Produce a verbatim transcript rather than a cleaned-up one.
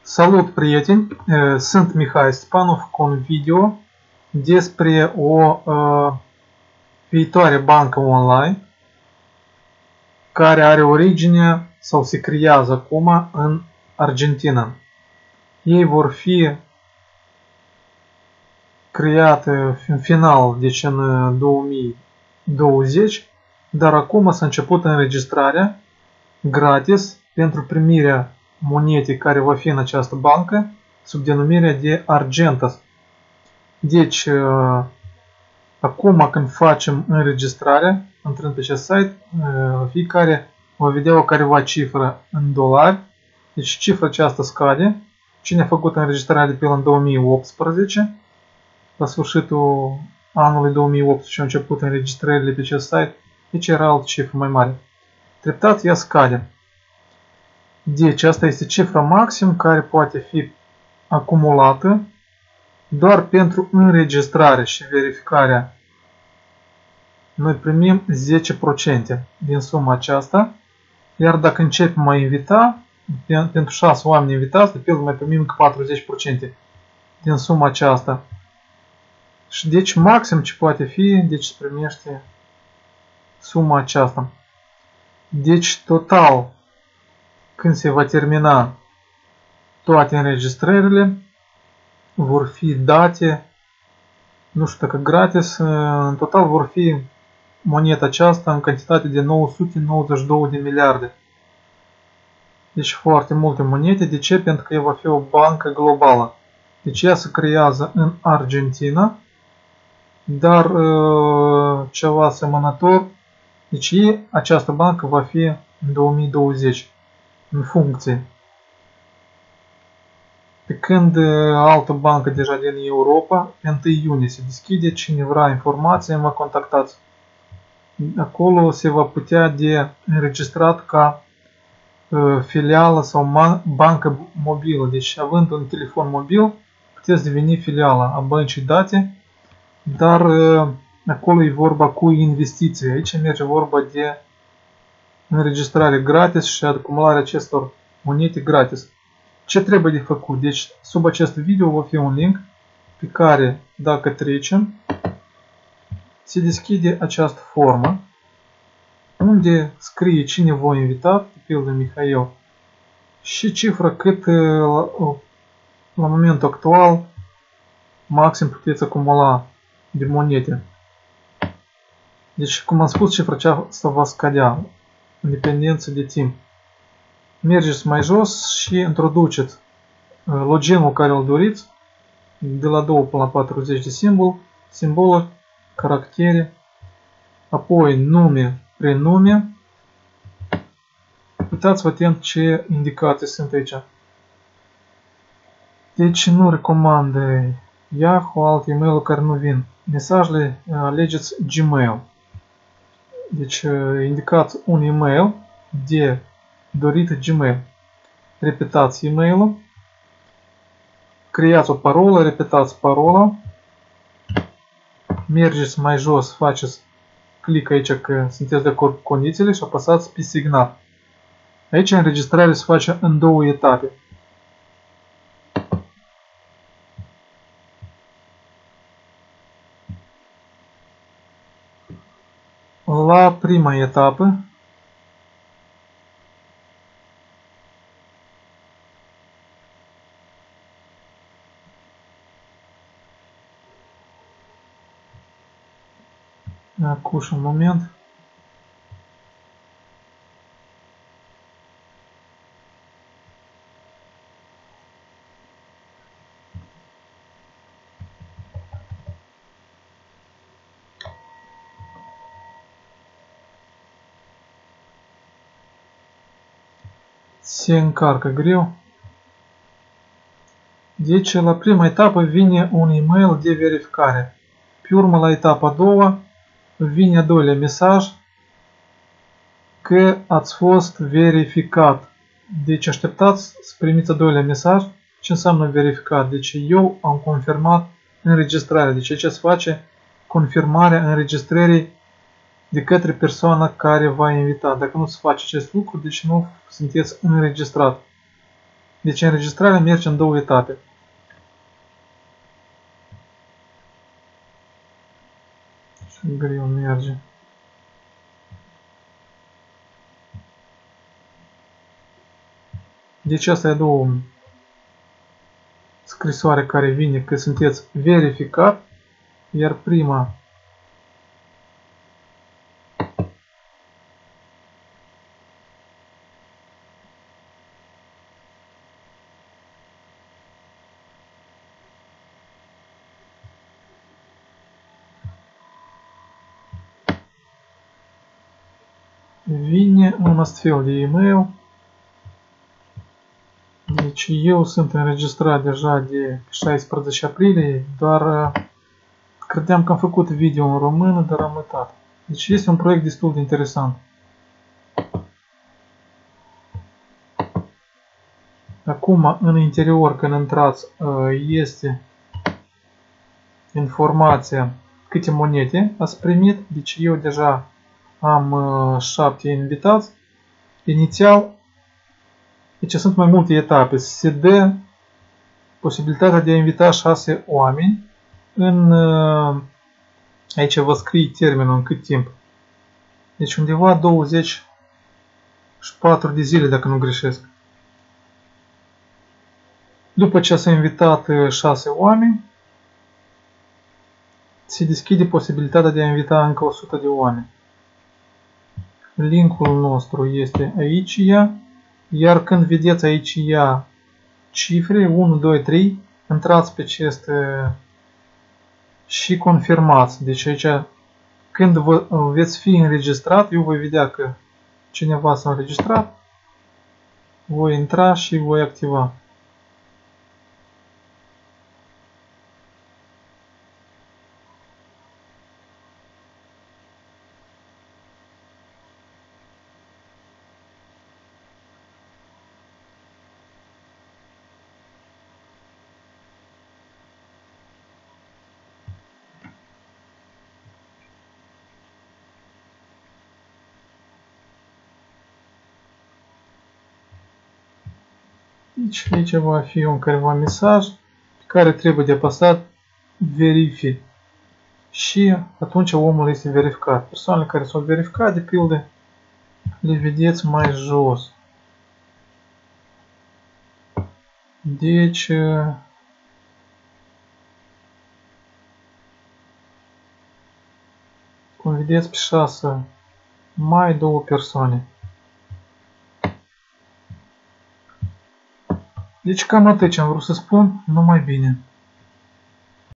Salut, prieteni! Sunt Mihai Stepanov cu un video despre o uh, viitoare bancă online care are origine sau se creează acum în Argentina. Ei vor fi create în final, deci în două mii douăzeci, dar acum s-a început înregistrarea gratis pentru primirea monetei care va fi în această bancă sub denumirea de Argentas. Deci, acum când facem înregistrarea, intrând pe acest site, fiecare va vedea o careva cifră în dolari. Deci cifra aceasta scade. Cine a făcut înregistrarea de pe în două mii optsprezece, la sfârșitul anului două mii optsprezece și au început înregistrările pe acest site, deci era altă cifră mai mare. Treptat ea scade. Deci asta este cifra maxim care poate fi acumulată doar pentru înregistrare și verificarea. Noi primim zece la sută din suma aceasta, iar dacă începem a invita, pentru șase oameni invitați, de pildă mai primim încă patruzeci la sută din suma aceasta. Și deci maxim ce poate fi, deci se primește suma aceasta. Deci total, când se va termina toate înregistrările, vor fi date, nu știu dacă gratis, în total vor fi moneta aceasta în cantitate de nouă sute nouăzeci și două de miliarde. Deci foarte multe monede. De ce? Pentru că ea va fi o bancă globală. Deci ea se creează în Argentina, dar ceva asemănător. Deci această bancă va fi în două mii douăzeci. În funcție. Pe când altă bancă deja din Europa, pe întâi iunie se deschide, cine vrea informații mă contactați. Acolo se va putea de înregistrat ca uh, filială sau bancă mobilă. Deci având un telefon mobil, puteți deveni filiala a băncii date, dar uh, acolo e vorba cu investiții. Aici merge vorba de înregistrare gratis și acumularea acestor monede gratis. Ce trebuie de făcut? Deci, sub acest video va fi un link pe care, dacă trecem, se deschide această formă unde scrie cine v-a invitat, de pildă Mihail, și cifra cât la, la momentul actual maxim puteți acumula de monede. Deci, cum am spus, cifra aceasta va scădea în dependență de timp. Mergeți mai jos și introduceți loginul care îl doriți, de la doi până la patruzeci de simbol, simboluri, caractere, apoi nume, prenume. Uitați-vă atent ce indicații sunt aici. Deci nu recomand Yahoo, alte e-mail care nu vin. Mesajele alegeți Gmail. Deci indicați un e-mail de dorit Gmail. Repetați e-mailul. Creați o parolă, repetați parola. Mergeți mai jos, faceți click aici că sunteți de acord cu condițiile și apăsați pe semnat. Aici înregistrarea se face în două etape. La prima etapă Acuși un moment. Se încarcă greu. Deci la prima etapă vine un e-mail de verificare. Pe urmă la etapa a doua vine a doilea mesaj că ați fost verificat. Deci așteptați să primiți a doilea mesaj. Ce înseamnă verificat? Deci eu am confirmat înregistrarea. Deci aici se face confirmarea înregistrării de către persoana care v-a invitat. Dacă nu se face acest lucru, deci nu sunteți înregistrat. Deci înregistrarea merge în două etape. Și greu merge. Deci asta e a doua scrisoare care vine că sunteți verificat, iar prima vine un astfel de e-mail. Deci eu sunt înregistrat deja de șaisprezece aprilie, doar credeam că am făcut video în română, dar am uitat. Deci este un proiect destul de interesant. Acum, în interior, când intrați, este informația câte monede ați primit. Deci eu deja am șapte invitați. Inițial, deci sunt mai multe etape. Se dă posibilitatea de a invita șase oameni. În, aici vă scrie termenul în cât timp. Deci undeva douăzeci și patru de zile, dacă nu greșesc. După ce s-a invitat șase oameni, se deschide posibilitatea de a invita încă o sută de oameni. Linkul nostru este aici, iar când vedeți aici cifre unu, doi, trei, intrați pe aceste și confirmați. Deci aici, când vă, veți fi înregistrat, eu voi vedea că cineva s-a înregistrat, voi intra și voi activa. Deci aici va fi un careva mesaj pe care trebuie de apăsat verific. Și atunci omul este verificat. Persoanele care sunt verificate, de pildă, le vedeți mai jos. Deci, cum vedeți, pe șase mai două persoane. Deci cam atât ce am vrut să spun, numai bine.